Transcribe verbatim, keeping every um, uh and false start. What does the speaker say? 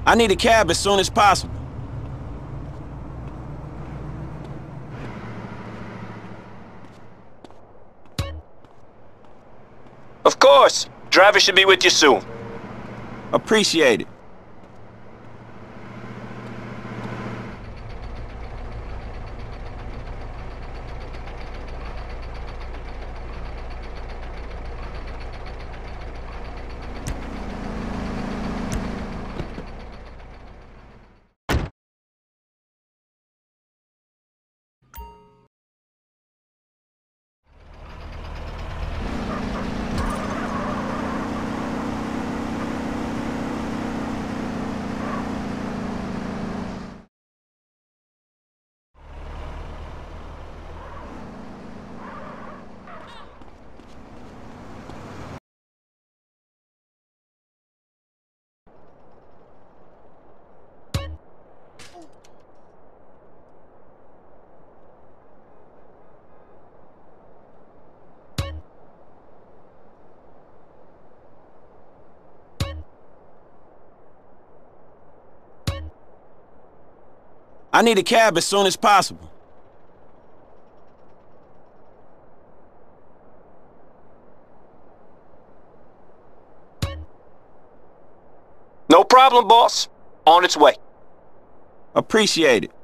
I need a cab as soon as possible. Of course. Driver should be with you soon. Appreciate it. I need a cab as soon as possible. No problem, boss. On its way. Appreciate it.